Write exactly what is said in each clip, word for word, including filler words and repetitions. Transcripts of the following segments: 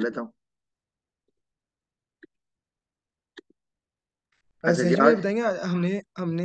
लेता हूँ। अ, अच्छा सर जी, जी मुझे आज बताएंगे हमने हमने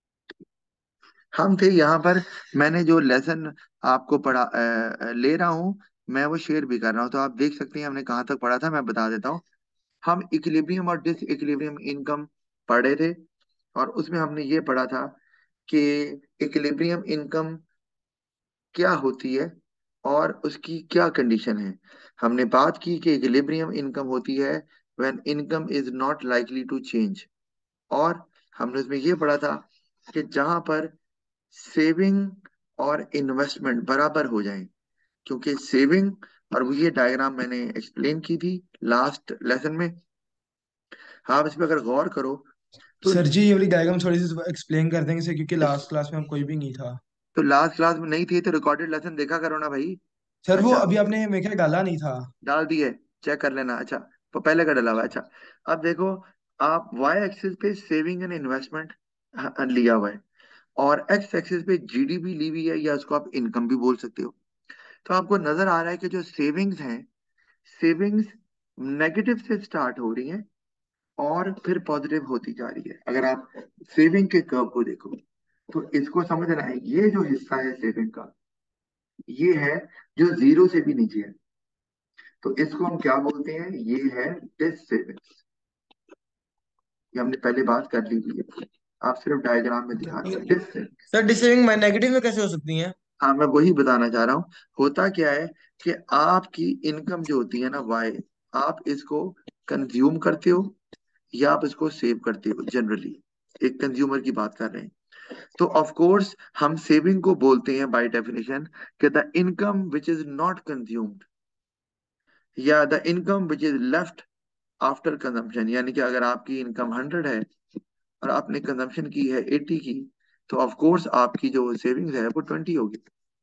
हम थे यहाँ पर। मैंने जो लेसन आपको पढ़ा अ, अ, ले रहा हूँ, मैं वो शेयर भी कर रहा हूँ, तो आप देख सकते हैं हमने कहाँ तक पढ़ा था। मैं बता देता हूँ। हम इक्विलिब्रियम और डिस इक्विलिब्रियम इनकम पढ़े थे, और उसमें हमने ये पढ़ा था कि इक्विलिब्रियम इनकम क्या होती है और उसकी क्या कंडीशन है। हमने बात की कि इक्विलिब्रियम इनकम होती है when income is not likely to change. और हमने उसमें ये पढ़ा था कि जहां पर सेविंग और इन्वेस्टमेंट बराबर हो जाएं, क्योंकि सेविंग, और वो ये डायग्राम मैंने एक्सप्लेन की थी लास्ट लेसन में। आप इस पर अगर गौर करो तो सर जी ये वाली डायग्राम थोड़ी सी एक्सप्लेन कर देंगे सर, क्योंकि लास्ट क्लास में हम कोई भी नहीं था। तो लास्ट क्लास में नहीं थी तो रिकॉर्डेड लेसन देखा करो ना भाई। सर वो अच्छा, अभी आपने मेरे ख्याल डाला नहीं था। डाल दिए, चेक कर लेना। अच्छा, तो पहले का डला हुआ है। अच्छा, अब देखो, आप वाई एक्सिस पे सेविंग एंड इन्वेस्टमेंट लिया हुआ है, और एक्स एक्सिस पे जीडीपी ली हुई है, या उसको आप इनकम भी बोल सकते हो। तो आपको नजर आ रहा है कि जो सेविंग्स हैं, सेविंग्स नेगेटिव से स्टार्ट हो रही हैं और फिर पॉजिटिव होती जा रही है। अगर आप सेविंग के कर्व को देखो तो इसको समझना है, ये जो हिस्सा है सेविंग का, ये है जो जीरो से भी नीचे है। तो इसको हम क्या बोलते हैं? ये है डिस सेविंग्स। ये हमने पहले बात कर ली हुई है, आप सिर्फ डायग्राम में दिखा रहे हो dissaving. Sir dissaving negative में कैसे हो सकती है? हाँ, मैं वही बताना चाह रहा हूँ। होता क्या है कि आपकी इनकम जो होती है ना, वाई, आप इसको कंज्यूम करते हो या आप इसको सेव करते हो जनरली। एक कंज्यूमर की बात कर रहे हैं, तो ऑफ कोर्स हम सेविंग को बोलते हैं बाय डेफिनेशन कि the income which is not consumed, या the income which is left after consumption. यानी कि अगर आपकी इनकम हंड्रेड है और आपने कंजम्पशन की है एट्टी की, तो ऑफ कोर्स आपकी जो सेविंग्स है वो ट्वेंटी होगी।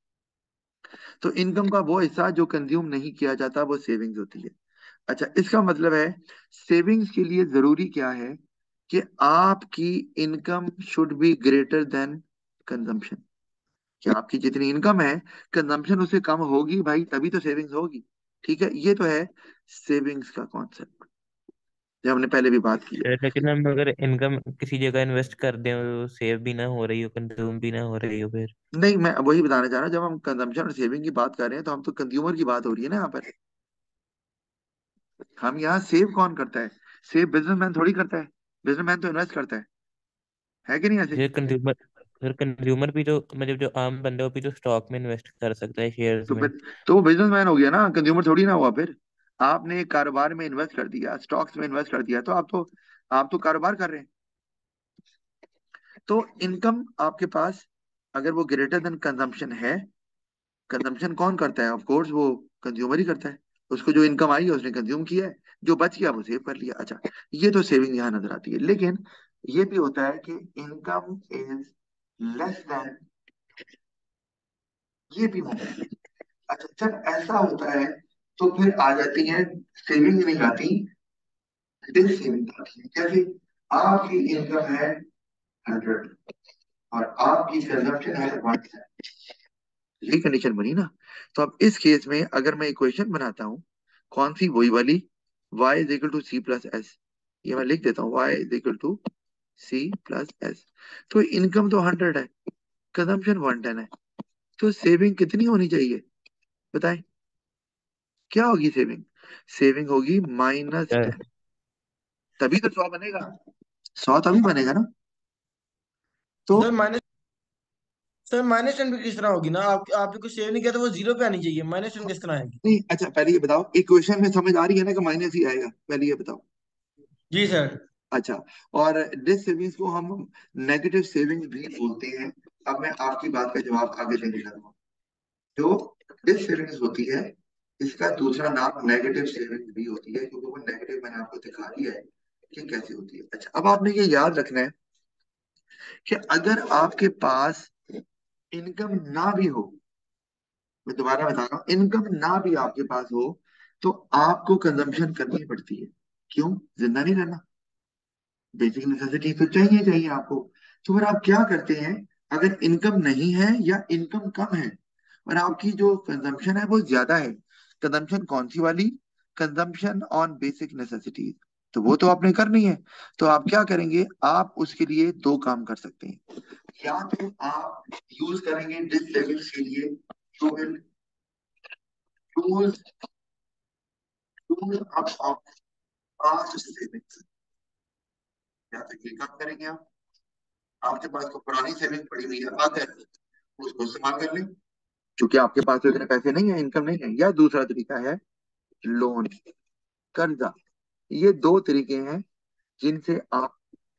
तो इनकम का वो हिस्सा जो कंज्यूम नहीं किया जाता वो सेविंग्स होती है। अच्छा, इसका मतलब है सेविंग्स के लिए जरूरी क्या है कि आपकी income should be greater than consumption. कि आपकी जितनी इनकम है, कंजम्पशन उससे कम होगी भाई, तभी तो सेविंग्स होगी। ठीक है, ये तो है सेविंग्स का कॉन्सेप्ट, जो हमने पहले भी बात की है। सर लेकिन हम अगर इनकम किसी जगह इन्वेस्ट कर दें और सेव भी ना हो रही हो, कंज्यूम भी ना हो रही हो, फिर? नहीं, मैं वही बताना चाह रहा हूँ, जब हम कंजम्पशन और सेविंग की बात कर रहे हैं तो हम तो कंज्यूमर की बात हो रही है ना यहाँ पर। हम यहाँ सेव कौन करता है? सेव बिजनेसमैन थोड़ी करता है। बिजनेसमैन तो इन्वेस्ट करता है है कि नहीं ऐसे? फिर कंज्यूमर फिर कंज्यूमर भी जो मतलब जो आम बंदा है वो भी तो स्टॉक में इन्वेस्ट कर सकता है, शेयर्स तो में। फिर तो वो बिजनेसमैन हो गया ना, कंज्यूमर थोड़ी ना हुआ फिर। आपने एक कारोबार में इन्वेस्ट कर दिया, स्टॉक्स में इन्वेस्ट कर दिया, तो आप तो आप तो कारोबार कर रहे हैं। तो इनकम आपके पास अगर वो ग्रेटर देन कंजम्पशन है, कंजम्पशन कौन करता है? ऑफ कोर्स वो कंज्यूमर ही करता है। उसको जो इनकम आई है उसने कंज्यूम किया है, जो बच गया वो सेव कर लिया। अच्छा, ये तो सेविंग यहाँ नजर आती है, लेकिन ये भी होता है कि इनकम इज लेस देन, ये भी होता है। अच्छा, जब ऐसा होता है तो फिर आ जाती है, सेविंग नहीं आती, डिस सेविंग आती है। जैसे आपकी इनकम है हंड्रेड और आपकी कंजम्पशन है वन, यही कंडीशन बनी ना। तो अब इस केस में अगर मैं इक्वेशन बनाता हूँ, कौन सी? वही वाली, y is equal to C plus S. ये मैं लिख देता हूँ, y is equal to C plus S. तो इनकम तो हंड्रेड है, कंजम्पशन वन टेन है, तो सेविंग कितनी होनी चाहिए? बताएं, क्या होगी सेविंग? सेविंग होगी माइनस क्या? टेन। तभी तो सौ बनेगा, सौ तभी बनेगा ना। तो sir minus sir minus ten भी किस तरह होगी ना, आप आपने कुछ सेव नहीं किया तो वो जीरो पे आनी चाहिए, माइनस टेन किस तरह आएगी? नहीं, अच्छा पहले ये बताओ, इक्वेशन में समझ आ रही है ना कि माइनस ही आएगा? पहले ये बताओ। जी सर। अच्छा, और डिस सेविंग्स को हम नेगेटिव सेविंग्स भी बोलते हैं। अब मैं आपकी बात का जवाब आगे देने लगा। जो डिस सेविंग्स होती है, इसका दूसरा नाम नेगेटिव सेविंग्स भी होती है, क्योंकि वो नेगेटिव मैंने आपको दिखा दिया है कि कैसे होती है। अच्छा, अब आपने ये याद रखना है कि अगर आपके पास इनकम ना भी हो, मैं दोबारा बता रहा हूँ, इनकम ना भी आपके पास हो, तो आपको कंजम्पशन करनी पड़ती है। क्यों? जिंदा नहीं रहना, बेसिक नेसेसिटी तो चाहिए चाहिए आपको। तो फिर आप क्या करते हैं? अगर इनकम नहीं है या इनकम कम है और आपकी जो कंजम्पशन है वो ज्यादा है, कंजम्पशन कौन सी वाली? कंजम्पशन ऑन बेसिक नेसेसिटीज, तो वो तो आपने करनी है। तो आप क्या करेंगे, आप उसके लिए दो काम कर सकते हैं। या तो आप यूज करेंगे डिस सेविंग्स के लिए, you will use use up of past savings. या तो ये काम करेंगे आप, आपके पास तो पुरानी सेविंग पड़ी हुई है, बात है उसको इस्तेमाल कर लें, क्योंकि आपके पास तो इतने पैसे नहीं है, इनकम नहीं है। या दूसरा तरीका है लोन, कर्जा। ये दो तरीके हैं जिनसे आप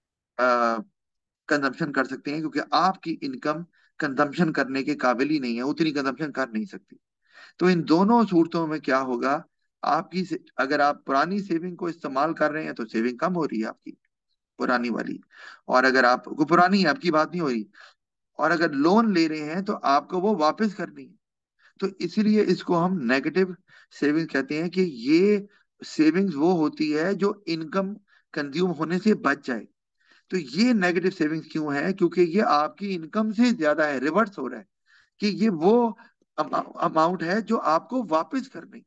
कंजम्पशन कर सकते हैं, क्योंकि आपकी इनकम कंजम्पशन करने के काबिल ही नहीं है, उतनी कंजम्पशन कर नहीं सकती। तो इन दोनों सूरतों में क्या होगा, आपकी से, अगर आप पुरानी सेविंग को इस्तेमाल कर रहे हैं तो सेविंग कम हो रही है आपकी, पुरानी वाली। और अगर आपको पुरानी है, आपकी बात नहीं हो रही, और अगर लोन ले रहे हैं तो आपको वो वापस करनी है। तो इसीलिए इसको हम नेगेटिव सेविंग कहते हैं, कि ये सेविंग्स वो होती है जो इनकम कंज्यूम होने से बच जाए। तो ये नेगेटिव सेविंग्स क्यों है, क्योंकि ये आपकी इनकम से ज्यादा है, रिवर्स हो रहा है, कि ये वो अमाउंट है जो आपको वापस करनी।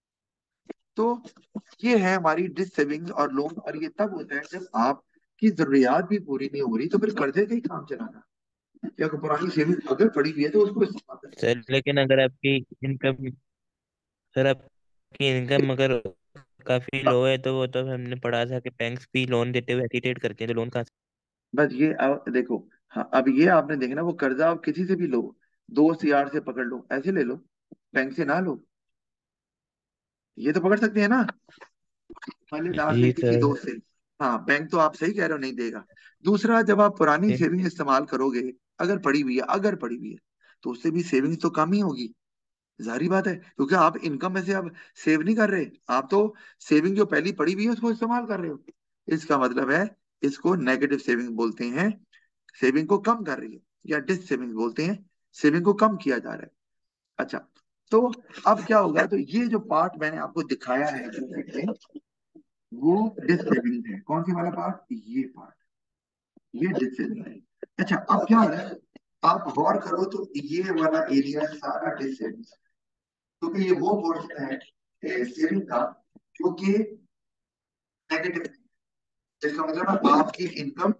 तो ये है हमारी डिस सेविंग्स और लोन। और ये तब होता है जब आपकी जरूरियात भी पूरी नहीं हो रही, तो फिर कर्जे का ही काम चलाना, या कोई पुरानी सेविंग अगर पड़ी हुई है तो उसको इस्तेमाल करना। सर लेकिन अगर आपकी इनकम सर आपकी इनकम अगर काफी लो है तो वो तो हमने पढ़ा था कि बैंक्स भी लोन देते हुए हेसिटेट करते हैं, तो लोन कहाँ से? बस ये अब देखो, हाँ अब ये आपने देखना, वो कर्जा आप किसी से भी लो, दोस्त यार से पकड़ लो, ऐसे ले लो, बैंक से ना लो। ये तो पकड़ सकते हैं ना, मजेदार से जी किसी सर। दोस्त से। हाँ, बैंक तो आप सही कह रहे हो, नहीं देगा। दूसरा, जब आप पुरानी जी सेविंग इस्तेमाल करोगे, अगर पड़ी हुई है अगर पड़ी हुई है तो उससे भी सेविंग तो कम ही होगी, जाहिर बात है, क्योंकि आप इनकम में से अब सेव नहीं कर रहे, आप तो सेविंग जो पहली पड़ी हुई है उसको इस्तेमाल कर रहे हो। इसका मतलब है, इसको नेगेटिव सेविंग बोलते हैं, सेविंग को कम कर रही है। या डिस सेविंग बोलते हैं, सेविंग को कम किया जा रहा है। अच्छा, तो अब क्या होगा, तो ये जो पार्ट मैंने आपको दिखाया है में, वो डिस सेविंग है। कौन सी वाला पार्ट, ये पार्ट, ये डिस सेविंग है। अच्छा, अब क्या हो रहा है, आप गौर करो तो ये वाला एरिया सारा डिस सेविंग, क्योंकि ये वो पोर्शन है सेविंग का जो कि नेगेटिव है। इसका मतलब है आपकी इनकम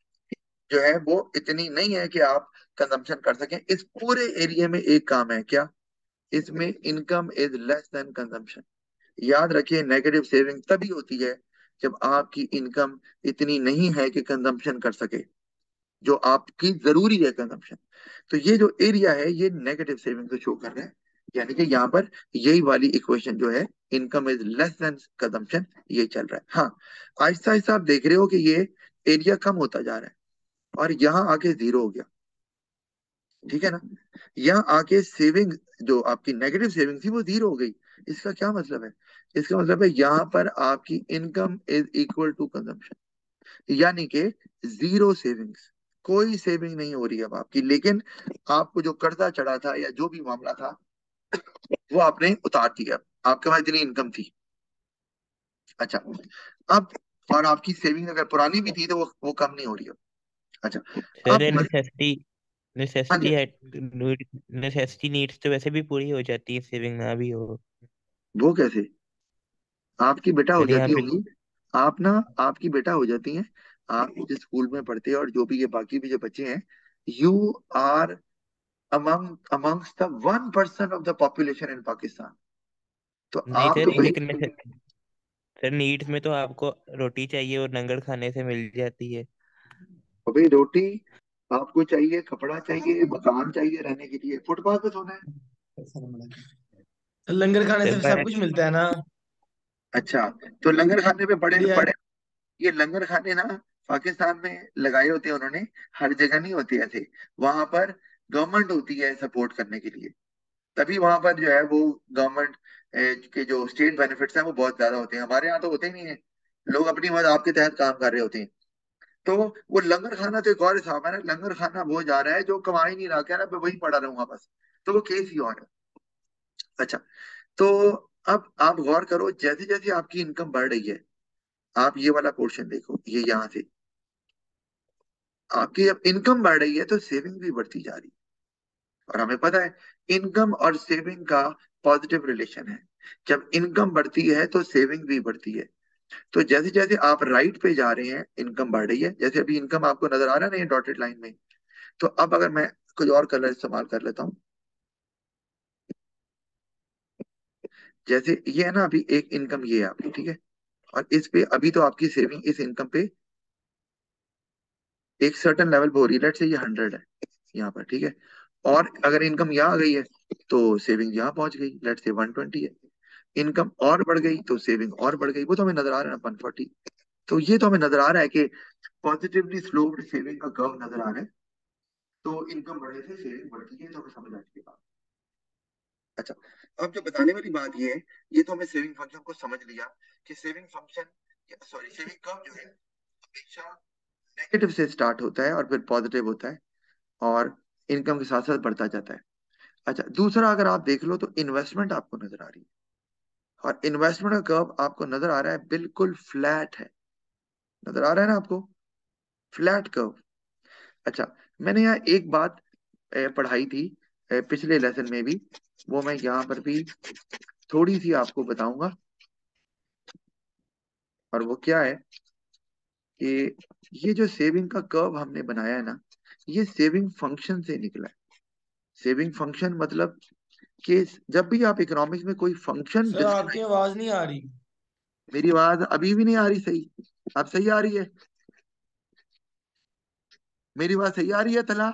जो है वो इतनी नहीं है कि आप कंजम्पशन कर सकें। इस पूरे एरिया में एक काम है क्या, इसमें income is less than consumption. याद रखिए, नेगेटिव सेविंग तभी होती है जब आपकी इनकम इतनी नहीं है कि कंजम्पशन कर सके, जो आपकी जरूरी है कंजम्पशन। तो ये जो एरिया है ये नेगेटिव सेविंग को शो कर रहा है, यानी कि यहाँ पर यही वाली इक्वेशन जो है, income is less than consumption, ये चल रहा है। हाँ, आहिस्ता आहिस्ता आप देख रहे हो कि ये एरिया कम होता जा रहा है, और यहाँ आके जीरो हो गया, ठीक है ना। यहाँ आके सेविंग, जो आपकी नेगेटिव सेविंग थी वो जीरो हो गई। इसका क्या मतलब है, इसका मतलब है यहाँ पर आपकी income is equal to consumption, यानी कि जीरो सेविंग्स, कोई सेविंग नहीं हो रही है अब आपकी। लेकिन आपको जो कर्जा चढ़ा था या जो भी मामला था वो आपने उतार दिया, आपके पास इतनी इनकम थी। अच्छा, अब और आपकी सेविंग अगर पुरानी भी थी तो वो वो कम नहीं हो रही है। अच्छा, सर अब मज- नेसेसिटी हाँ जी, नेसेसिटी है, नेसेसिटी नीड्स तो वैसे भी पूरी हो जाती है सेविंग ना भी हो। वो कैसे, आपकी बेटा हो सर यहाँ जाती पे होगी, आप ना, आपकी बेटा हो जाती हैं, आप जिस स्कूल में पढ़ते हैं और जो भी ये बाकी भी जो बच्चे हैं, you are among amongst the one percent of the population in Pakistan। तो नहीं आप सर, तो भाई, लेकिन सर नीड्स में तो आपको रोटी चाहिए और लंगड़ खाने से मिल जाती है। भाई रोटी आपको चाहिए, कपड़ा चाहिए, मकान चाहिए रहने के लिए, फुटपाथ पे सोना है। लंगर खाने सर से सब पर कुछ मिलता है ना। अच्छा, तो लंगर खाने पे बड़े बढ़िया। बड़े, ये लंगर खाने ना पाकिस्तान में लगाए होते हैं उन्होंने, हर जगह नहीं होते ऐसे। वहां पर गवर्नमेंट होती है सपोर्ट करने के लिए, तभी वहां पर जो है वो गवर्नमेंट के जो स्टेट बेनिफिट्स हैं वो बहुत ज्यादा होते हैं। हमारे यहाँ तो होते ही नहीं है, लोग अपनी मदद आपके तहत काम कर रहे होते हैं। तो वो लंगर खाना तो एक और हिसाब है ना, लंगर खाना वो जा रहा है जो कमा ही नहीं रहा, कह रहा है मैं वही पड़ा रहूंगा बस। तो वो केस ही और है। अच्छा, तो अब आप गौर करो, जैसे जैसे आपकी इनकम बढ़ रही है, आप ये वाला पोर्शन देखो, ये यहाँ से आपकी अब इनकम बढ़ रही है तो सेविंग भी बढ़ती जा रही है। और हमें पता है इनकम और सेविंग का पॉजिटिव रिलेशन है। जब इनकम बढ़ती है तो सेविंग भी बढ़ती है। तो जैसे जैसे आप राइट पे जा रहे हैं इनकम बढ़ रही है, जैसे अभी इनकम आपको नजर आ रहा है ना ये डॉटेड लाइन में। तो अब अगर मैं कुछ और कलर इस्तेमाल कर लेता हूँ, जैसे ये है ना अभी एक इनकम ये है आपकी, ठीक है, और इस पे अभी तो आपकी सेविंग इस इनकम पे एक सर्टेन लेवल पे हो रही है, लेट्स से ये हंड्रेड है यहाँ पर, ठीक है। और अगर इनकम यहाँ आ गई है तो सेविंग यहाँ पहुंच गई, लेट्स से वन ट्वेंटी है। इनकम और बढ़ गई तो सेविंग और बढ़ गई, वो तो हमें नजर आ रहा है ना वन फोर्टी। तो ये तो हमें नजर आ रहा है कि पॉजिटिवली स्लोप्ड सेविंग का कर्व नजर आ रहा है। तो इनकम बढ़ने से सेविंग बढ़ती है, तो हमें समझ आ चुकी बात। अच्छा, अब जो बताने वाली बात ये है, ये तो हमें सेविंग फंक्शन को समझ लिया कि saving function sorry saving curve जो है हमेशा नेगेटिव से स्टार्ट होता है और फिर पॉजिटिव होता है, और इनकम के साथ साथ बढ़ता जाता है। अच्छा, दूसरा अगर आप देख लो तो इन्वेस्टमेंट आपको नजर आ रही है, और इन्वेस्टमेंट का कर्व आपको नजर आ रहा है बिल्कुल फ्लैट है। नजर आ रहा है ना आपको, फ्लैट कर्व। अच्छा, मैंने यहाँ एक बात अ, पढ़ाई थी अ, पिछले लेसन में भी, वो मैं यहाँ पर भी थोड़ी सी आपको बताऊंगा। और वो क्या है कि ये जो सेविंग का कर्व हमने बनाया है ना, ये सेविंग फंक्शन से निकला है। सेविंग फंक्शन मतलब कि जब भी आप इकोनॉमिक्स में कोई फंक्शन सर आपकी डिस्क्राइब। आवाज नहीं आ रही। मेरी आवाज अभी भी नहीं आ रही सही? अब सही आ रही है? मेरी आवाज सही आ रही है तला?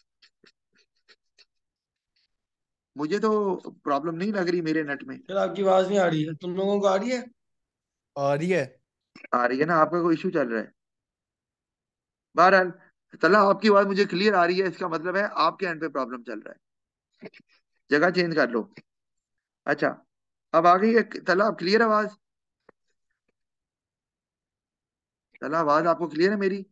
मुझे तो प्रॉब्लम नहीं लग रही मेरे नेट में। सर आपकी आवाज नहीं आ रही है, तुम लोगों को आ रही है? आ रही है। आ रही है ना? आपका कोई इशू चल रहा है? बहरहाल, तला आपकी आवाज मुझे क्लियर आ रही है, इसका मतलब है आपके एंड पे प्रॉब्लम चल रहा है। जगह चेंज कर लो। अच्छा, अब आ गई है तला, अब क्लियर आवाज? तला आवाज आपको क्लियर है मेरी?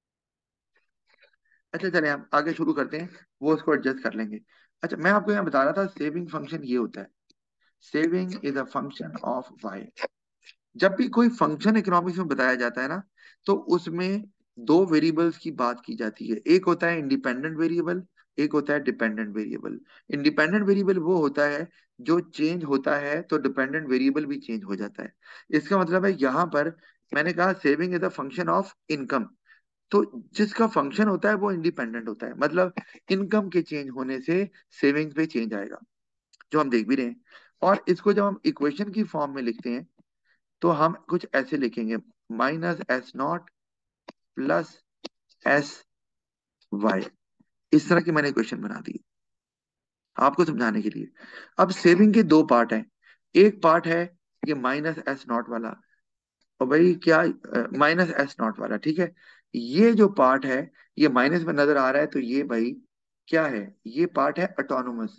अच्छा चले हम आगे शुरू करते हैं, वो उसको एडजस्ट कर लेंगे। अच्छा, मैं आपको यहाँ बता रहा था सेविंग फंक्शन ये होता है। Saving is a function of Y. जब भी कोई फंक्शन इकोनॉमिक्स में बताया जाता है ना, तो उसमें दो वेरिएबल्स की बात की जाती है। एक होता है इंडिपेंडेंट वेरिएबल, एक होता है डिपेंडेंट वेरिएबल। इंडिपेंडेंट वेरिएबल वो होता है जो चेंज होता है तो डिपेंडेंट वेरिएबल भी चेंज हो जाता है। इसका मतलब है यहाँ पर मैंने कहा saving is a function of income. तो जिसका फंक्शन होता है वो इंडिपेंडेंट होता है, मतलब इनकम के चेंज होने से सेविंग्स पे चेंज आएगा, जो हम देख भी रहे हैं। और इसको जब हम इक्वेशन की फॉर्म में लिखते हैं तो हम कुछ ऐसे लिखेंगे, minus S naught plus S Y. इस तरह की मैंने इक्वेशन बना दी आपको समझाने के लिए। अब सेविंग के दो पार्ट हैं। एक पार्ट है ये माइनस एस नॉट वाला, और भाई क्या माइनस एस नॉट वाला, ठीक है। ये जो पार्ट है ये माइनस में नजर आ रहा है, तो ये भाई क्या है, ये पार्ट है ऑटोनोमस।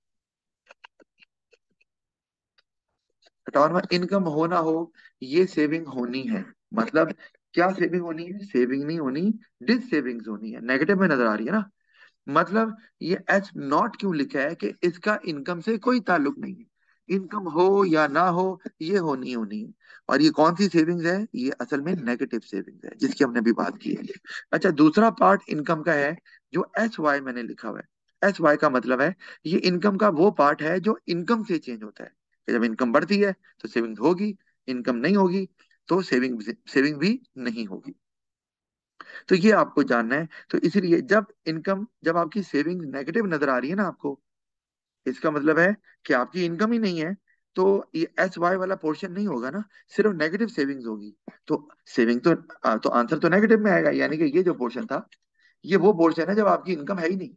ऑटोनोमस इनकम हो ना हो, ये सेविंग होनी है। मतलब क्या सेविंग होनी है? सेविंग नहीं होनी, डिस सेविंग्स होनी है। नेगेटिव में नजर आ रही है ना, मतलब ये एच नॉट क्यों लिखा है कि इसका इनकम से कोई ताल्लुक नहीं है। इनकम हो या ना हो, ये होनी होनी है। और ये कौन सी सेविंग्स है? ये असल में नेगेटिव सेविंग्स है, जिसकी हमने अभी बात की है। अच्छा, दूसरा पार्ट इनकम का है जो एच वाई मैंने लिखा हुआ है। एच वाई का मतलब है ये इनकम का वो पार्ट है जो इनकम से चेंज होता है, कि जब इनकम बढ़ती है तो सेविंग होगी, इनकम नहीं होगी तो सेविंग सेविंग भी नहीं होगी। तो ये आपको जानना है। तो इसलिए जब इनकम जब आपकी सेविंग नेगेटिव नजर आ रही है ना आपको, इसका मतलब है कि आपकी इनकम ही नहीं है। तो ये एच वाई वाला पोर्शन नहीं होगा ना, सिर्फ नेगेटिव सेविंग्स होगी। तो सेविंग तो आ, तो आंसर तो नेगेटिव में आएगा, यानी कि ये जो पोर्शन था ये वो पोर्शन है जब आपकी इनकम है ही नहीं,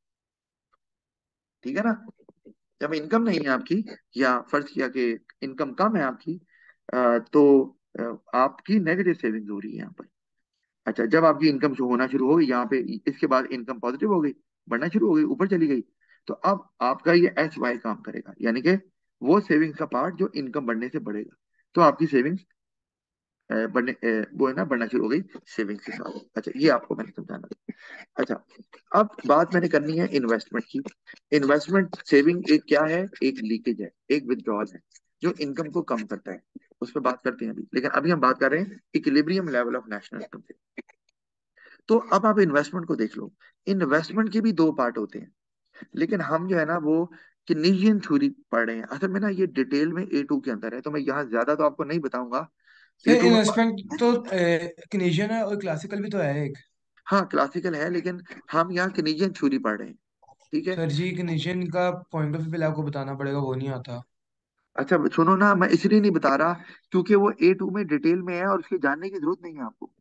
ठीक है ना। जब इनकम नहीं है आपकी, या फर्ज किया कि इनकम कम है आपकी, आ, तो आ, आपकी नेगेटिव सेविंग्स हो रही है यहाँ पर। अच्छा, जब आपकी इनकम शो होना शुरू हो गई यहाँ पे, इसके बाद इनकम पॉजिटिव हो गई, बढ़ना शुरू हो गई, ऊपर चली गई, तो अब आपका ये एच वाई काम करेगा, यानी कि वो सेविंग्स का पार्ट जो इनकम बढ़ने से बढ़ेगा। तो आपकी सेविंग्स बढ़ने अ, वो है ना बढ़ना शुरू हो गई सेविंग्स के साथ। अच्छा, ये आपको मैंने समझाना था। अच्छा, अब बात मैंने करनी है इन्वेस्टमेंट की। इन्वेस्टमेंट सेविंग एक क्या है? एक लीकेज है, एक विथड्रॉल है जो इनकम को कम करता है। उस पर बात करते हैं अभी, लेकिन अभी हम बात कर रहे हैं equilibrium level of national income से। तो अब आप इन्वेस्टमेंट को देख लो। इन्वेस्टमेंट के भी दो पार्ट होते हैं, लेकिन हम जो है ना वो किनीजियन थ्योरी पढ़ रहे हैं। असल में ना ये डिटेल में ए टू के अंदर है, तो मैं यहाँ ज्यादा तो आपको नहीं बताऊंगा। ए सर टू में इन्वेस्टमेंट तो किनेशियन है और क्लासिकल भी तो है एक। हाँ क्लासिकल है, लेकिन हम यहाँ किनीजियन थ्योरी पढ़ रहे हैं। ठीक है। सर जी किनेशियन का पॉइंट ऑफ व्यू पहले आपको बताना पड़ेगा, वो नहीं आता। अच्छा सुनो ना, मैं इसलिए नहीं बता रहा क्योंकि वो ए टू में डिटेल में है और उसके जानने की जरूरत नहीं है आपको।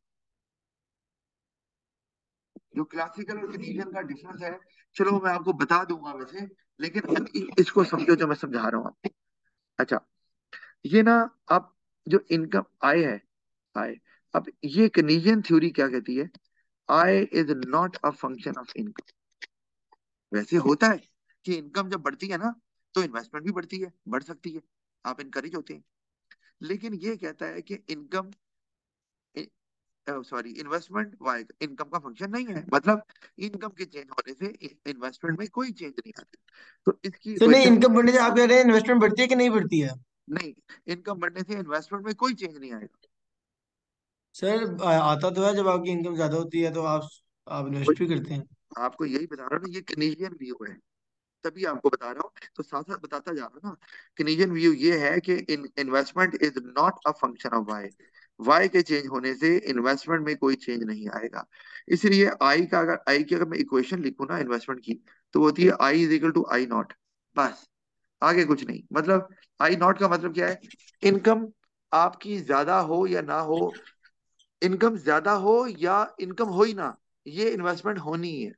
जो क्लासिकल और किनीजियन का डिफरेंस है, चलो मैं आपको बता दूंगा वैसे, लेकिन अब इ- इसको समझो जो मैं समझा रहा हूँ आपको। अच्छा, ये ना, अब जो इनकम आय है, आय, अब ये कनीजियन थ्योरी क्या कहती है, I is not a function of income. वैसे होता है कि इनकम जब बढ़ती है ना, तो इन्वेस्टमेंट भी बढ़ती है, बढ़ सकती है, आप इनकरेज होते हैं। लेकिन ये कहता है कि income, sorry, investment Y income का फंक्शन नहीं है। मतलब इनकम के चेंज होने से इन्वेस्टमेंट में कोई चेंज नहीं आती। तो इसकी सर नहीं, इक्वेशन, इनकम बढ़ने से आप कह रहे हैं इन्वेस्टमेंट बढ़ती है कि नहीं बढ़ती है? नहीं, इनकम बढ़ने से इन्वेस्टमेंट में कोई चेंज नहीं आएगा। सर आ- आता तो है, जब आपकी इनकम ज्यादा होती है तो आप आप इन्वेस्ट भी वही करते हैं। आपको यही बता रहा हूँ ना, ये कनेडियन व्यू है, तभी आपको बता रहा हूँ, तो साथ साथ बताता जा रहा हूँ ना। कनेडियन व्यू ये है कि in investment is not a function of Y. Y के चेंज होने से इन्वेस्टमेंट में कोई चेंज नहीं आएगा। इसलिए आई का, अगर आई की अगर मैं इक्वेशन लिखूं ना इन्वेस्टमेंट की, तो वो होती है I is equal to I naught, बस, आगे कुछ नहीं। मतलब आई नॉट का मतलब क्या है, इनकम आपकी ज्यादा हो या ना हो, इनकम ज्यादा हो या इनकम हो ही ना, ये इन्वेस्टमेंट होनी ही है।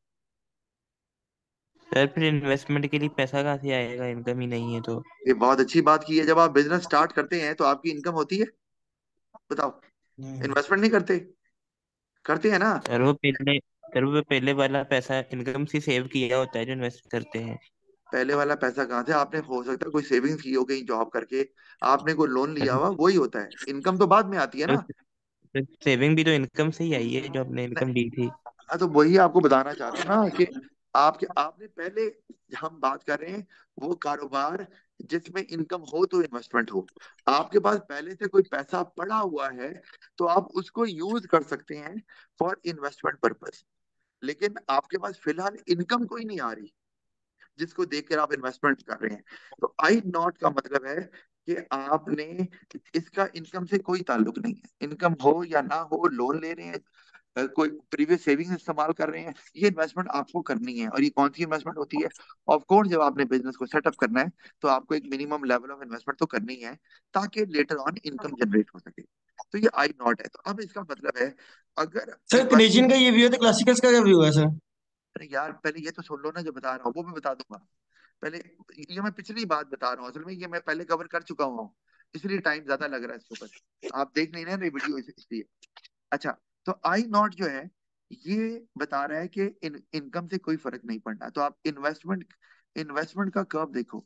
सर फिर इन्वेस्टमेंट के लिए पैसा कहाँ से आएगा, इनकम ही नहीं है तो? ये बहुत अच्छी बात की है, जब आप बिजनेस स्टार्ट करते हैं तो आपकी इनकम होती है, बताओ, नहीं। इन्वेस्टमेंट नहीं करते, करते हैं ना। सर वो पहले सर वो पहले वाला पैसा इनकम से सेव किया होता है जो इन्वेस्ट करते हैं। पहले वाला पैसा कहाँ से, आपने हो सकता है कोई सेविंग्स की हो कहीं जॉब करके, आपने कोई लोन लिया हुआ, वही होता है। इनकम तो बाद में आती है ना। सर सेविंग भी तो इनकम से ही आई है जो आपने इनकम ली थी। हाँ, तो वही आपको बताना चाह रहा हूँ ना कि आपके आपने पहले, हम बात कर रहे हैं वो कारोबार जिसमें इनकम हो तो इन्वेस्टमेंट हो। आपके पास पहले से कोई पैसा पड़ा हुआ है, तो आप उसको यूज कर सकते हैं फॉर इन्वेस्टमेंट पर्पस। लेकिन आपके पास फिलहाल इनकम कोई नहीं आ रही जिसको देखकर आप इन्वेस्टमेंट कर रहे हैं। तो आई नॉट का मतलब है कि आपने, इसका इनकम से कोई ताल्लुक नहीं है, इनकम हो या ना हो, लोन ले रहे हैं, अ, कोई प्रीवियस सेविंग्स इस्तेमाल कर रहे हैं, ये इन्वेस्टमेंट आपको करनी है। और ये कौन सी इन्वेस्टमेंट होती है, ऑफ कोर्स जब आपने बिजनेस को सेटअप करना है, तो आपको एक मिनिमम लेवल ऑफ इन्वेस्टमेंट तो करनी है, ताकि लेटर ऑन इनकम जनरेट हो सके। तो ये आई नॉट है। तो अब इसका मतलब है, अगर सर इन्वेस्ट, कनेशियन का ये व्यू है तो क्लासिकल्स का क्या व्यू है सर? अरे यार पहले ये तो सुन लो ना, जो बता रहा हूँ वो भी बता दूंगा। पहले, ये मैं पिछली बात बता रहा हूँ, असल में ये मैं पहले कवर कर चुका हूँ, इसलिए टाइम ज्यादा लग रहा है इसके ऊपर, आप देख नहीं रहे ना वीडियो इसलिए। अच्छा, तो आई नॉट जो है, ये बता रहा है कि इन इनकम से कोई फर्क नहीं पड़ना। तो आप इन्वेस्टमेंट, इन्वेस्टमेंट का कर्व देखो,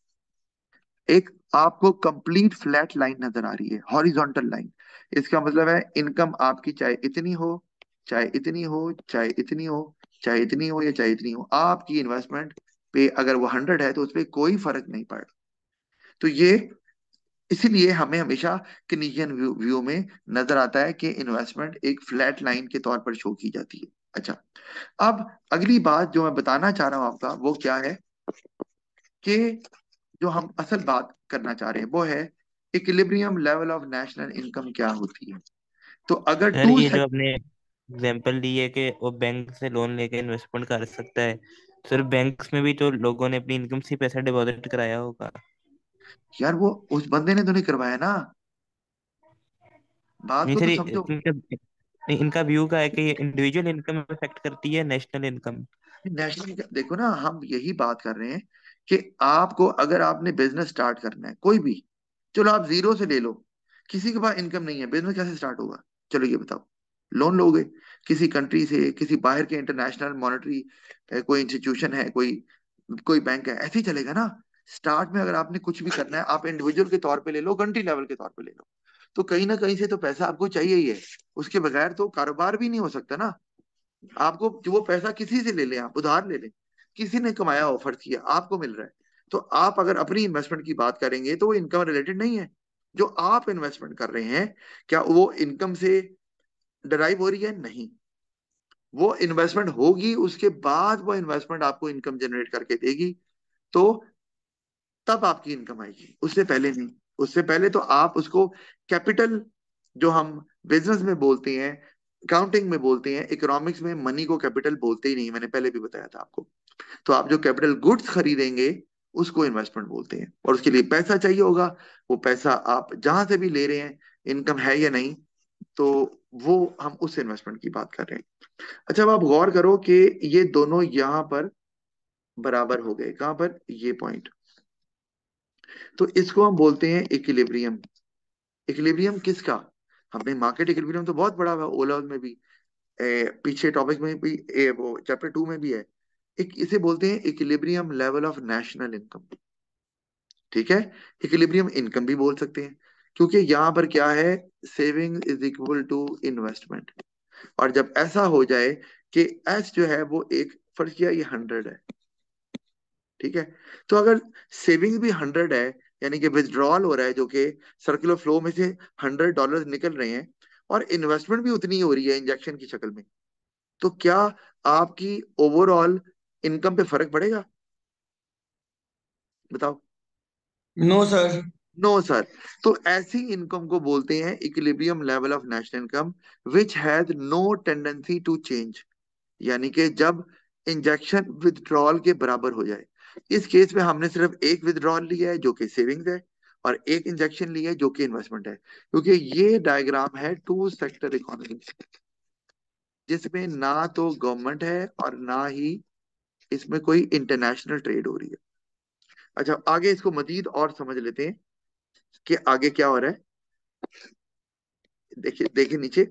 एक आपको कंप्लीट फ्लैट लाइन नजर आ रही है, हॉरिजॉन्टल लाइन। इसका मतलब है इनकम आपकी चाहे इतनी हो, चाहे इतनी हो, चाहे इतनी हो, चाहे इतनी हो या चाहे इतनी हो, आपकी इन्वेस्टमेंट पे अगर वो हंड्रेड है तो उस पर कोई फर्क नहीं पड़ रहा। तो ये, इसीलिए हमें हमेशा केनीजियन व्यू, व्यू में नजर आता है कि इन्वेस्टमेंट एक फ्लैट लाइन के तौर पर शो की जाती है। अच्छा, अब अगली बात जो मैं बताना चाह रहा हूं आपका वो क्या है, कि जो हम असल बात करना चाह रहे हैं वो है equilibrium level of national income क्या होती है। तो अगर सर टू ये जो सेट, आपने एग्जांपल दी है कि वो बैंक से लोन लेके इन्वेस्टमेंट कर सकता है, सर बैंक्स में भी तो लोगों ने अपनी इनकम से पैसा डिपॉजिट कराया होगा। यार वो उस बंदे ने तो नहीं करवाया ना, बात नहीं को सर तो ये- समझो। इनका नहीं, इनका व्यू का है कि ये इंडिविजुअल इनकम अफेक्ट करती है नेशनल इनकम। नेशनल, देखो ना, हम यही बात कर रहे हैं कि आपको, अगर आपने बिजनेस स्टार्ट करना है कोई भी, चलो आप जीरो से ले लो, किसी के पास इनकम नहीं है, बिजनेस कैसे स्टार्ट होगा, चलो ये बताओ। लोन लोगे किसी कंट्री से, किसी बाहर के इंटरनेशनल मॉनेटरी कोई इंस्टीट्यूशन है, कोई कोई बैंक है, ऐसे ही चलेगा ना। स्टार्ट में अगर आपने कुछ भी करना है, आप इंडिविजुअल के तौर पे ले लो, कंट्री लेवल के तौर पे ले लो, तो कहीं ना कहीं से तो पैसा आपको चाहिए ही है। उसके बगैर तो कारोबार भी नहीं हो सकता ना। आपको जो वो पैसा किसी से ले लें, आप उधार ले लें, किसी ने कमाया हो, फर्ज किया आपको मिल रहा है, तो आप अगर अपनी इन्वेस्टमेंट की बात करेंगे तो वो इनकम रिलेटेड नहीं है। जो आप इन्वेस्टमेंट कर रहे हैं, क्या वो इनकम से डराइव हो रही है, नहीं। वो इन्वेस्टमेंट होगी, उसके बाद वो इन्वेस्टमेंट आपको इनकम जनरेट करके देगी। तो तब आपकी इनकम आएगी, उससे पहले नहीं। उससे पहले तो आप उसको कैपिटल, जो हम बिजनेस में बोलते हैं, अकाउंटिंग में बोलते हैं, इकोनॉमिक्स में मनी को कैपिटल बोलते ही नहीं, मैंने पहले भी बताया था आपको। तो आप जो कैपिटल गुड्स खरीदेंगे उसको इन्वेस्टमेंट बोलते हैं, और उसके लिए पैसा चाहिए होगा। वो पैसा आप जहां से भी ले रहे हैं, इनकम है या नहीं, तो वो हम उस इन्वेस्टमेंट की बात कर रहे हैं। अच्छा, अब आप गौर करो कि ये दोनों यहां पर बराबर हो गए, कहां पर, ये पॉइंट। तो इसको हम बोलते हैं इक्विलिब्रियम। इक्विलिब्रियम किसका? हमने मार्केट इक्विलिब्रियम तो बहुत पढ़ा हुआ है, ओ लेवल में भी, ए, पीछे टॉपिक में भी, ए, वो चैप्टर टू में भी है। एक इसे बोलते हैं equilibrium level of national income. ठीक है, इक्विलिब्रियम इनकम भी बोल सकते हैं, क्योंकि यहाँ पर क्या है, saving is equal to investment. और जब ऐसा हो जाए कि एच जो है वो एक, फर्ज किया ये हंड्रेड है, ठीक है, तो अगर सेविंग भी हंड्रेड है, यानी कि विथड्रॉल हो रहा है जो कि सर्कुलर फ्लो में से हंड्रेड डॉलर निकल रहे हैं, और इन्वेस्टमेंट भी उतनी ही हो रही है इंजेक्शन की शक्ल में, तो क्या आपकी ओवरऑल इनकम पे फर्क पड़ेगा? बताओ। No sir. No sir. तो ऐसी इनकम को बोलते हैं equilibrium level of national income, which has no tendency to change. यानी कि जब इंजेक्शन विथड्रॉल के बराबर हो जाए। इस केस में हमने सिर्फ एक विथड्रॉल लिया है जो कि सेविंग्स है, और एक इंजेक्शन लिया है जो कि इन्वेस्टमेंट है, क्योंकि ये डायग्राम है टू सेक्टर इकोनॉमी, जिसमें ना तो गवर्नमेंट है और ना ही इसमें कोई इंटरनेशनल ट्रेड हो रही है। अच्छा, आगे इसको मजीद और समझ लेते हैं कि आगे क्या हो रहा है। देखिए देखिए नीचे,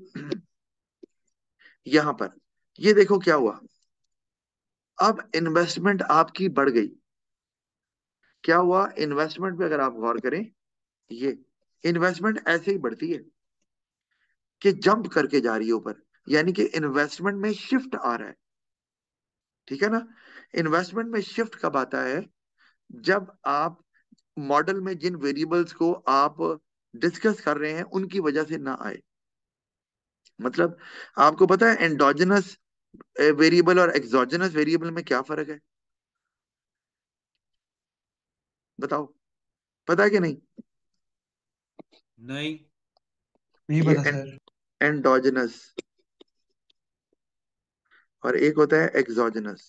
यहां पर ये देखो क्या हुआ। अब इन्वेस्टमेंट आपकी बढ़ गई। क्या हुआ इन्वेस्टमेंट पे, अगर आप गौर करें, ये इन्वेस्टमेंट ऐसे ही बढ़ती है कि जंप करके जा रही है ऊपर, यानी कि इन्वेस्टमेंट में शिफ्ट आ रहा है। ठीक है ना? इन्वेस्टमेंट में शिफ्ट कब आता है? जब आप मॉडल में जिन वेरिएबल्स को आप डिस्कस कर रहे हैं उनकी वजह से ना आए। मतलब आपको पता है एंडोजेनस वेरिएबल और एक्सोजेनस वेरिएबल में क्या फर्क है? बताओ, पता है कि नहीं? नहीं, नहीं ये पता सर। एंडोजेनस और एक होता है एक्सोजेनस।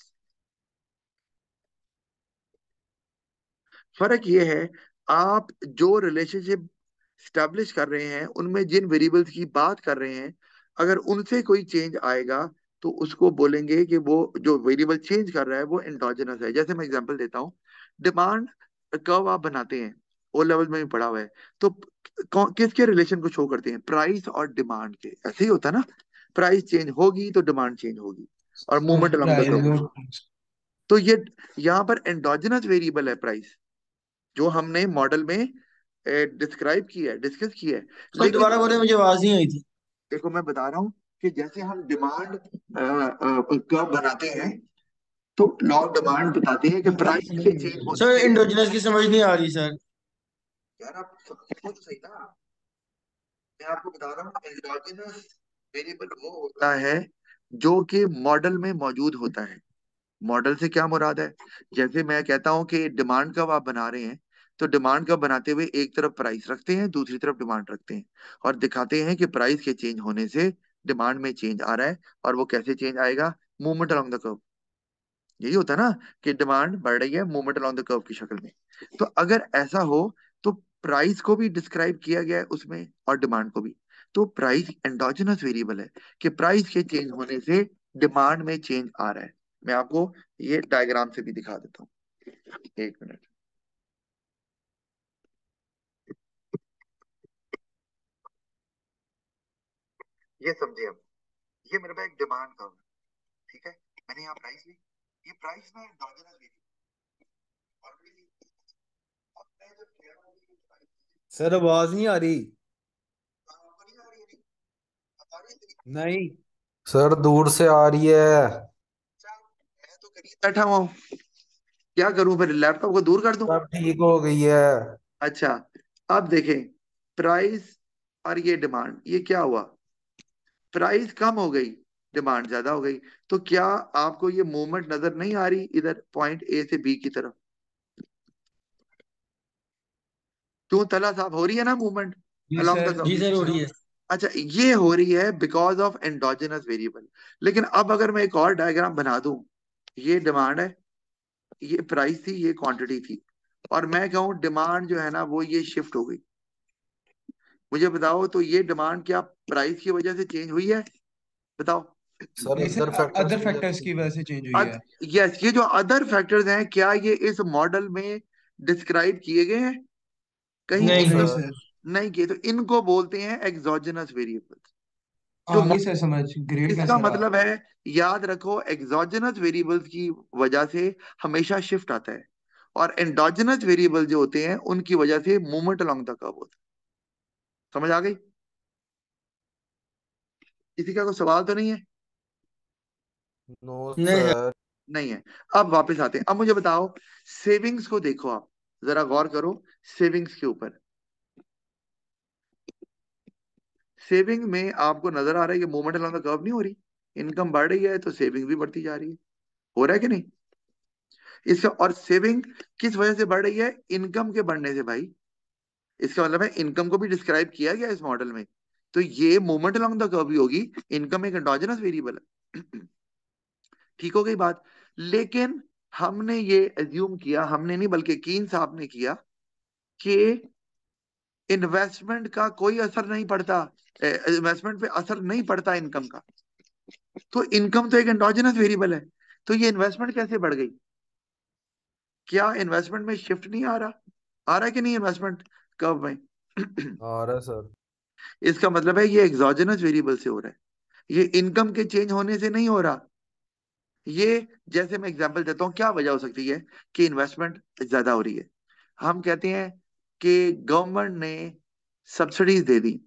फर्क ये है, आप जो रिलेशनशिप स्टैब्लिश कर रहे हैं उनमें जिन वेरिएबल्स की बात कर रहे हैं, अगर उनसे कोई चेंज आएगा तो उसको बोलेंगे कि वो जो वेरिएबल चेंज कर रहा है वो एंडोजेनस है। जैसे मैं एग्जांपल देता हूँ, डिमांड कर्व आप बनाते हैं, ओ लेवल में भी पढ़ा हुआ है, तो कौन- किसके रिलेशन को शो करते हैं? प्राइस और डिमांड के। ऐसे ही होता है ना, प्राइस चेंज होगी तो डिमांड चेंज होगी, और movement along the curve. Price. तो ये यहाँ पर एंडोजेनस वेरिएबल है प्राइस, जो हमने मॉडल में डिस्क्राइब किया है, डिस्कस किया है। सर लेकिन दोबारा बोले, मुझे आवाज नहीं आई थी। देखो मैं बता रहा हूँ कि जैसे हम डिमांड कर्व बनाते हैं, तो लॉ ऑफ डिमांड बताते हैं कि प्राइस के चेंज होने सर से, इंडोजिनस की समझ नहीं आ रही सर। यार आप समझो तो सही ना, मैं आपको बता रहा हूँ एंडोजेनस वेरिएबल वो होता है जो कि मॉडल में मौजूद होता है। मॉडल से क्या मुराद है? जैसे मैं कहता हूं कि डिमांड कब आप बना रहे हैं, तो डिमांड कब बनाते हुए एक तरफ प्राइस रखते हैं, दूसरी तरफ डिमांड रखते हैं, और दिखाते हैं कि प्राइस के चेंज होने से डिमांड में चेंज आ रहा है। और वो कैसे चेंज आएगा? Movement along the curve. यही होता है ना, कि डिमांड बढ़ रही है मूवमेंट अलोंग द कर्व की शक्ल में। तो अगर ऐसा हो, तो प्राइस को भी डिस्क्राइब किया गया है उसमें और डिमांड को भी। तो प्राइस एंडोजेनस वेरिएबल है, कि प्राइस के चेंज होने से डिमांड में चेंज आ रहा है। मैं आपको ये डायग्राम से भी दिखा देता हूँ, एक मिनट। ये समझिए हम, ये मेरे पास एक डिमांड का, ठीक है, मैंने यहाँ प्राइस ली, ये प्राइस में एंडोजेनस वेरिएबल ऑलरेडी। अब मैं जब कह रहा हूँ कि प्राइस सर आवाज नहीं आ रही। आपको नहीं आ रही है? बता रही है? नहीं सर, दूर से आ रही है। अच्छा, मैं तो करीब बैठा हुआ हूँ, क्या करूं फिर, लैपटॉप को दूर कर दूं? सब ठीक हो गई है। अच्छा, अब देखें, प्राइस और ये डिमांड, ये क्या हुआ? प्राइस कम हो गई, डिमांड ज्यादा हो गई। तो क्या आपको ये मूवमेंट नजर नहीं आ रही इधर पॉइंट ए से बी की तरफ? क्यों तला साफ हो रही है ना मूवमेंट जी अलोंग द सर। कर्व। जी सर, हो रही है। अच्छा, ये हो रही है बिकॉज ऑफ एंडोजेनस वेरिएबल। लेकिन अब अगर मैं एक और डायग्राम बना दूं, ये डिमांड है, ये प्राइस थी, ये क्वांटिटी थी, और मैं कहूँ डिमांड जो है ना वो ये शिफ्ट हो गई, मुझे बताओ तो ये डिमांड क्या प्राइस की वजह से चेंज हुई है? बताओ। सर नहीं अदर सर, फैक्टर्स अदर की वजह फैक्टर्स से। की वजह से चेंज हुई है। यस, ये जो अदर फैक्टर्स हैं क्या ये इस मॉडल में डिस्क्राइब किए गए हैं? कहीं नो नहीं। नहीं इनकम सर। सर। नहीं किए, तो इनको बोलते हैं एग्जोजेनस वेरिएबल्स। जो आ गई सर समझ, ग्रेट है इसका सर आप। मतलब है, याद रखो, एग्जोजेनस वेरिएबल्स की वजह से हमेशा शिफ्ट आता है, और एंडोजेनस वेरिएबल जो होते हैं उनकी वजह से मूवमेंट अलोंग द कर्व होता है। समझ आ गई? किसी का कोई सवाल तो नहीं है? नो नहीं सर। सर। नहीं है। अब वापस आते हैं, अब मुझे बताओ, सेविंग्स को देखो, आप जरा गौर करो सेविंग्स के ऊपर। सेविंग में आपको नजर आ रहा है कि मूवमेंट अलोंग द कर्व नहीं हो रही, इनकम बढ़ रही है तो सेविंग भी बढ़ती जा रही है। हो रहा है कि नहीं? इसका और सेविंग किस वजह से बढ़ रही है? इनकम के बढ़ने से भाई। इसका मतलब है इनकम को भी डिस्क्राइब किया गया इस मॉडल में, तो ये मूवमेंट अलोंग द कर्व भी होगी। इनकम एक एंडोजेनस वेरिएबल है। ठीक हो गई बात? लेकिन हमने ये एज्यूम किया, हमने नहीं बल्कि कीन साहब ने किया, कि इन्वेस्टमेंट का कोई असर नहीं पड़ता, इन्वेस्टमेंट पे असर नहीं पड़ता इनकम का। तो इनकम तो एक एंडोजेनस वेरिएबल है, तो ये इन्वेस्टमेंट कैसे बढ़ गई? क्या इन्वेस्टमेंट में शिफ्ट नहीं आ रहा? आ रहा है कि नहीं इन्वेस्टमेंट कर्व में? आ रहा है सर। इसका मतलब है ये एग्जोजेनस वेरिएबल से हो रहा है, ये इनकम के चेंज होने से नहीं हो रहा। ये, जैसे मैं एग्जांपल देता हूँ, क्या वजह हो सकती है कि इन्वेस्टमेंट ज्यादा हो रही है? हम कहते हैं कि गवर्नमेंट ने सब्सिडीज दे दी,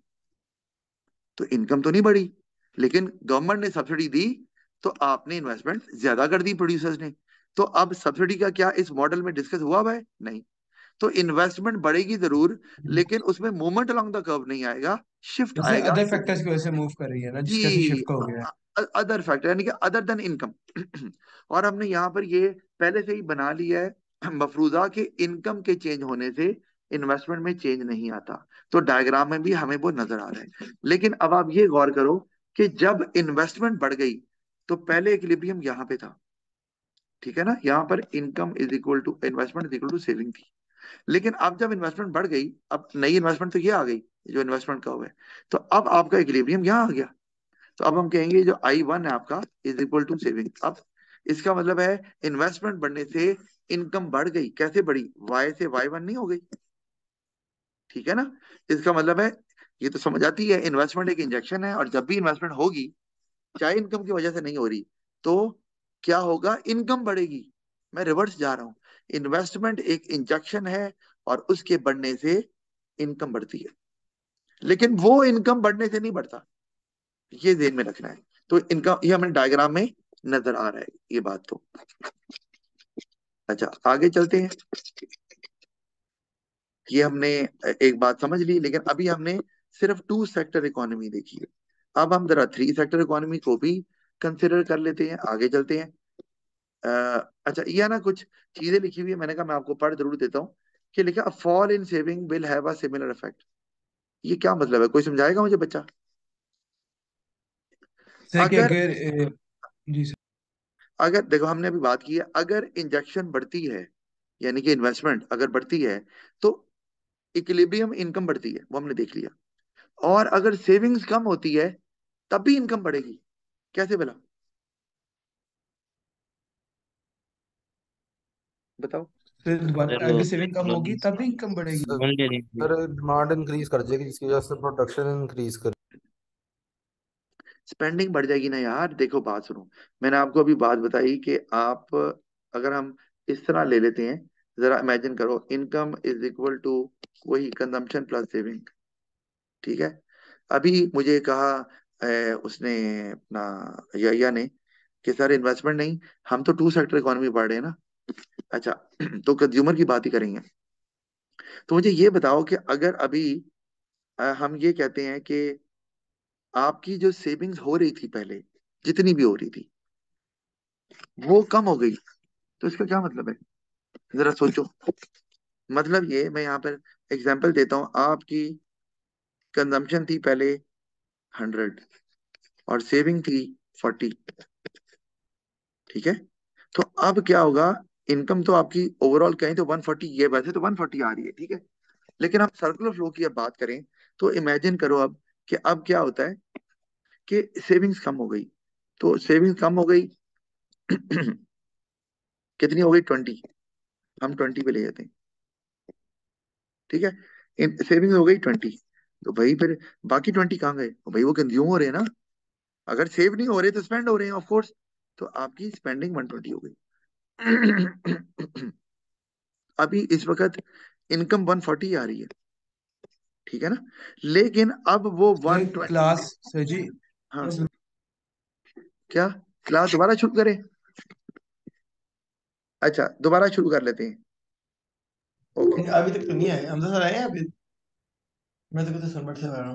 तो इनकम तो नहीं बढ़ी, लेकिन गवर्नमेंट ने सब्सिडी दी तो आपने इन्वेस्टमेंट ज्यादा कर दी प्रोड्यूसर्स ने। तो अब सब्सिडी का क्या इस मॉडल में डिस्कस हुआ हुआ है? नहीं। तो इन्वेस्टमेंट बढ़ेगी जरूर, लेकिन उसमें मूवमेंट अलोंग द कर्व नहीं आएगा, शिफ्ट जैसे आएगा अदर सेविंग। फैक्टर्स की वजह से मूव कर रही है ना, जिसकी वजह से जी, शिफ्ट का हो गया है। अदर फैक्टर यानी कि अदर देन इनकम। और हमने यहाँ पर ये पहले से ही बना लिया है मफरूजा के इनकम के चेंज होने से इन्वेस्टमेंट में चेंज नहीं आता, तो डायग्राम में भी हमें वो नजर आ रहा है। लेकिन अब आप ये गौर करो कि जब इन्वेस्टमेंट बढ़ गई तो पहले इक्विलिब्रियम यहाँ पे था, ठीक है ना, यहाँ पर income is equal to investment is equal to saving थी। लेकिन अब जब इन्वेस्टमेंट बढ़ गई, अब नई इन्वेस्टमेंट तो ये आ गई जो इन्वेस्टमेंट का हुआ है, तो अब आपका इक्विलिब्रियम यहाँ आ गया। तो अब हम कहेंगे जो आई वन है आपका इज इक्वल टू सेविंग। अब इसका मतलब है इन्वेस्टमेंट बढ़ने से इनकम बढ़ गई, कैसे बढ़ी? वाई से वाई वन नहीं हो गई, ठीक है ना? इसका मतलब है, ये तो समझ आती है, इन्वेस्टमेंट एक इंजेक्शन है, और जब भी इन्वेस्टमेंट होगी, चाहे इनकम की वजह से नहीं हो रही, तो क्या होगा? इनकम बढ़ेगी। मैं रिवर्स जा रहा हूं, इन्वेस्टमेंट एक इंजेक्शन है और उसके बढ़ने से इनकम बढ़ती है, लेकिन वो इनकम बढ़ने से नहीं बढ़ता, ये ध्यान में रखना है। तो इनका ये हमें डायग्राम में नजर आ रहा है ये बात तो। अच्छा, आगे चलते हैं। ये हमने एक बात समझ ली, लेकिन अभी हमने सिर्फ टू सेक्टर इकोनॉमी देखी है। अब हम जरा थ्री सेक्टर इकोनॉमी को भी कंसिडर कर लेते हैं, आगे चलते हैं। अ, अच्छा, ये ना कुछ चीजें लिखी हुई है, मैंने कहा मैं आपको पढ़ जरूर देता हूँ। कि लिखा fall in saving will have a similar effect. ये क्या मतलब है? कोई समझाएगा मुझे, बच्चा? जैसे कि अगर अगर अ, जी सर। अगर देखो, हमने अभी बात की है, अगर इंजेक्शन बढ़ती है, यानी कि इन्वेस्टमेंट अगर बढ़ती है, तो इक्विलिब्रियम इनकम बढ़ती है, वो हमने देख लिया। और अगर सेविंग्स कम होती है, तब भी इनकम बढ़ेगी। कैसे भला? बताओ। फिर सर दोबारा, वो अगर सेविंग कम होगी तब भी इनकम बढ़ेगी। लोन ले लीजिए। सर डिमांड इंक्रीज कर जाएगी जिसकी वजह से प्रोडक्शन इंक्रीज कर। स्पेंडिंग बढ़ जाएगी ना यार। देखो बात सुनो, मैंने आपको अभी बात बताई कि आप, अगर हम इस तरह ले लेते हैं, जरा इमेजिन करो, इनकम इज इक्वल टू वही कंजम्पशन प्लस सेविंग, ठीक है? अभी मुझे कहा ए, उसने अपना यहिया ने कि सर इन्वेस्टमेंट नहीं, हम तो टू सेक्टर इकोनॉमी पढ़ रहे हैं ना। अच्छा, तो कंज्यूमर की बात ही करेंगे। तो मुझे ये बताओ कि अगर अभी अ, हम ये कहते हैं कि आपकी जो सेविंग्स हो रही थी पहले, जितनी भी हो रही थी, वो कम हो गई, तो इसका क्या मतलब है? जरा सोचो। मतलब ये मैं यहाँ पर एग्जांपल देता हूँ, आपकी कंजम्पशन थी पहले हंड्रेड और सेविंग थी फोर्टी, ठीक है। तो अब क्या होगा, इनकम तो आपकी ओवरऑल कहें तो वन फोर्टी, ये वैसे तो वन फोर्टी आ रही है, ठीक है। लेकिन हम सर्कुलर फ्लो की अब बात करें तो इमेजिन करो अब कि अब क्या होता है कि सेविंग्स कम हो गई। तो सेविंग्स कम हो गई कितनी हो गई, ट्वेंटी, हम ट्वेंटी पे ले जाते हैं, ठीक है। सेविंग्स हो गई ट्वेंटी, तो भाई फिर बाकी ट्वेंटी कहाँ गए, तो भाई वो कंज्यूम हो रहे हैं ना। अगर सेव नहीं हो रहे तो स्पेंड हो रहे हैं ऑफ कोर्स। तो आपकी स्पेंडिंग वन ट्वेंटी हो गई। अभी इस वक्त इनकम वन फोर्टी आ रही है, ठीक है ना। लेकिन अब वो sir one twenty, class sir जी हाँ क्या, क्लास दोबारा शुरू करें? अच्छा दोबारा शुरू कर लेते हैं, ओके। अभी तक तो नहीं आए, हम तो सर आए हैं अभी। मैं तो कहते सर बैठ से आ रहा हूँ।